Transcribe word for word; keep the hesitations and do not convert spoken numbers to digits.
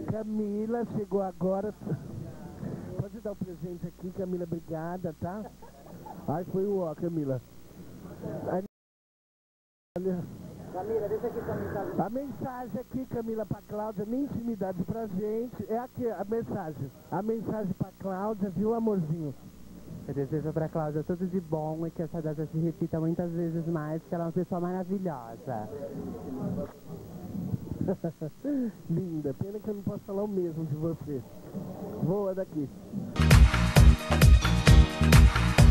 Camila chegou agora. Pode dar o um presente aqui, Camila, obrigada, tá? Ai, foi o ó, Camila. Olha. Camila, deixa aqui pra mensagem. A mensagem aqui, Camila, pra Cláudia, nem intimidade pra gente. É aqui a mensagem. A mensagem pra Cláudia, viu, amorzinho? Eu desejo pra Cláudia tudo de bom e que essa data se repita muitas vezes mais, que ela é uma pessoa maravilhosa. Linda, pena que eu não posso falar o mesmo de você. Voa daqui.